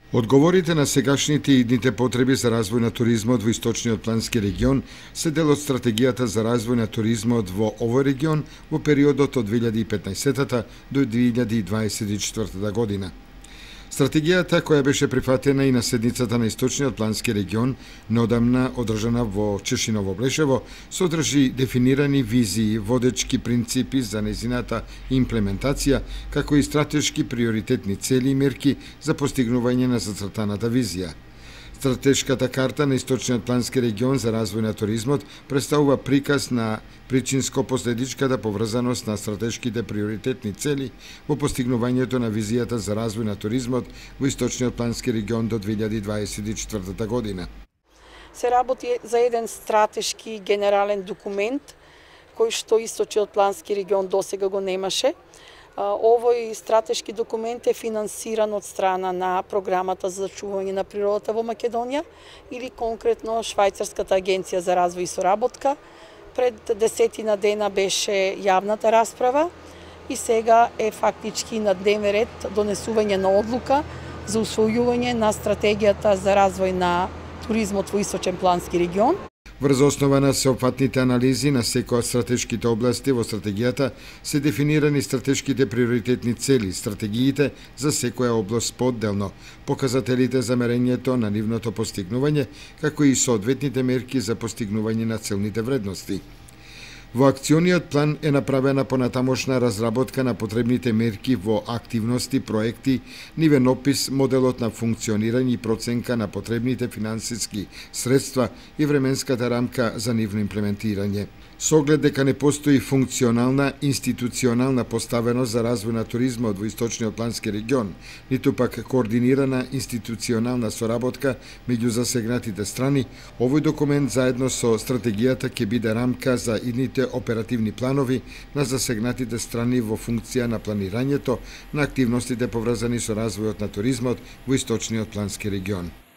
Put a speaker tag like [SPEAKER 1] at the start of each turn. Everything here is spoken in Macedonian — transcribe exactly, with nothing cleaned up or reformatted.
[SPEAKER 1] Одговорите на сегашните и идните потреби за развој на туризмот во Источниот плански регион се дел од стратегијата за развој на туризмот во овој регион во периодот од две илјади и петнаесета до две илјади и дваесет и четвртата година. Стратегијата, која беше прифатена и на седницата на Источниот плански регион, неодамна одржана во Чешиново Блешево, содржи дефинирани визии, водечки принципи за незината имплементација, како и стратешки приоритетни цели и мерки за постигнување на зацртаната визија. Стратешката карта на Источниот плански регион за развој на туризмот представува приказ на причинско-последичката поврзаност на стратешките приоритетни цели во постигнувањето на визијата за развој на туризмот во Источниот плански регион до две илјади дваесет и четвртата година.
[SPEAKER 2] Се работи за еден стратешки генерален документ кој што Источниот плански регион досега го немаше. Овој стратешки документ е финансиран од страна на програмата за зачување на природата во Македонија или конкретно Швајцарската агенција за развој и соработка. Пред десетина дена беше јавната расправа и сега е фактички на дневен ред донесување на одлука за усвојување на стратегијата за развој на туризмот во Источен плански регион.
[SPEAKER 1] Врз основа на сеопфатните анализи на секоја од стратешките области во стратегијата се дефинирани стратешките приоритетни цели, стратегиите за секоја област поотделно, показателите за мерењето на нивното постигнување, како и соодветните мерки за постигнување на целните вредности. Во акциониот план е направена понатамошна разработка на потребните мерки во активности, проекти, нивен опис, моделот на функционирање и проценка на потребните финансиски средства и временската рамка за нивно имплементирање. Со оглед дека не постои функционална институционална поставеност за развој на туризмот во Источниот плански регион, ниту пак координирана институционална соработка меѓу засегнатите страни, овој документ заедно со стратегијата ќе биде рамка за идните оперативни планови на засегнатите страни во функција на планирањето на активностите поврзани со развојот на туризмот во Источниот плански регион.